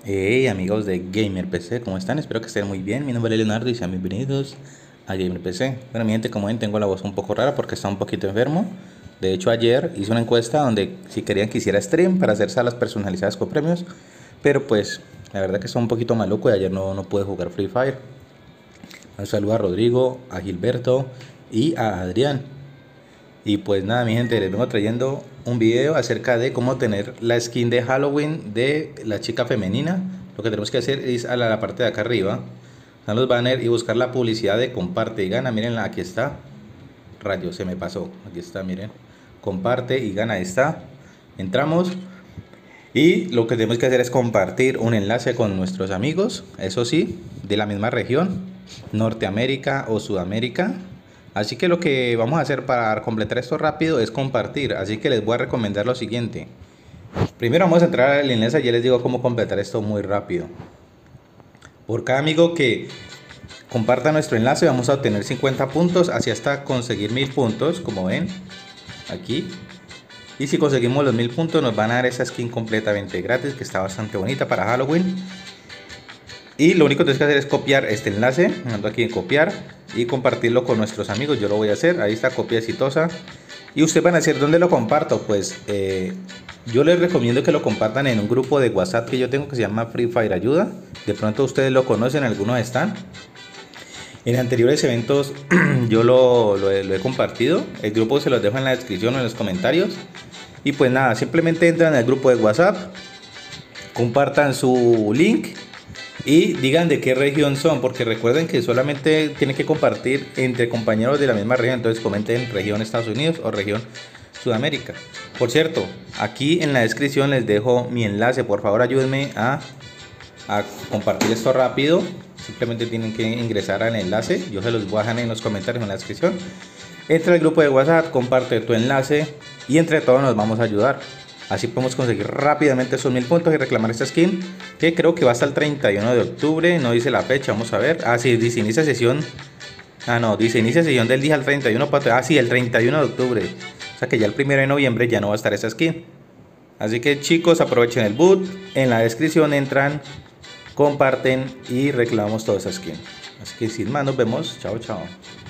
Hey amigos de Gamer PC, ¿cómo están? Espero que estén muy bien. Mi nombre es Leonardo y sean bienvenidos a Gamer PC. Bueno, mi gente, como ven, tengo la voz un poco rara porque está un poquito enfermo. De hecho, ayer hice una encuesta donde si querían que hiciera stream para hacer salas personalizadas con premios. Pero pues, la verdad que está un poquito maluco y ayer no pude jugar Free Fire. Un saludo a Rodrigo, a Gilberto y a Adrián. Y pues nada, mi gente, les vengo trayendo un video acerca de cómo tener la skin de Halloween de la chica femenina. Lo que tenemos que hacer es a la parte de acá arriba, están los banners y buscar la publicidad de comparte y gana. Miren, aquí está. Rayos, se me pasó. Aquí está, miren. Comparte y gana, ahí está. Entramos y lo que tenemos que hacer es compartir un enlace con nuestros amigos, eso sí, de la misma región, Norteamérica o Sudamérica. Así que lo que vamos a hacer para completar esto rápido es compartir. Así que les voy a recomendar lo siguiente. Primero vamos a entrar al enlace y ya les digo cómo completar esto muy rápido. Por cada amigo que comparta nuestro enlace vamos a obtener 50 puntos, así hasta conseguir 1000 puntos, como ven aquí. Y si conseguimos los 1000 puntos nos van a dar esa skin completamente gratis, que está bastante bonita para Halloween. Y lo único que tienes que hacer es copiar este enlace, mando aquí en copiar y compartirlo con nuestros amigos. Yo lo voy a hacer, ahí está, copia exitosa. Y ustedes van a decir, ¿dónde lo comparto? Pues yo les recomiendo que lo compartan en un grupo de WhatsApp que yo tengo que se llama Free Fire Ayuda. De pronto ustedes lo conocen, algunos están. En anteriores eventos yo lo he compartido. El grupo se los dejo en la descripción o en los comentarios. Y pues nada, simplemente entran al grupo de WhatsApp, compartan su link y digan de qué región son, porque recuerden que solamente tienen que compartir entre compañeros de la misma región. Entonces comenten región Estados Unidos o región Sudamérica. Por cierto, aquí en la descripción les dejo mi enlace. Por favor ayúdenme a compartir esto rápido. Simplemente tienen que ingresar al enlace, yo se los voy a dejar en los comentarios en la descripción. Entra al grupo de WhatsApp, comparte tu enlace y entre todos nos vamos a ayudar. Así podemos conseguir rápidamente esos 1000 puntos y reclamar esta skin, que creo que va hasta el 31 de octubre, no dice la fecha, vamos a ver. Ah, sí, dice inicia sesión. Ah, no, dice inicia sesión del día al 31. Ah, sí, el 31 de octubre. O sea que ya el 1 de noviembre ya no va a estar esa skin. Así que chicos, aprovechen el boot. En la descripción entran, comparten y reclamamos toda esa skin. Así que sin más, nos vemos. Chao, chao.